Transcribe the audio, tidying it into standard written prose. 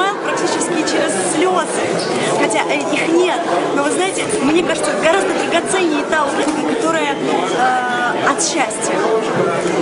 смайл практически через слезы, хотя их нет. Но вы знаете, мне кажется, гораздо драгоценнее та улыбка, которая от счастья.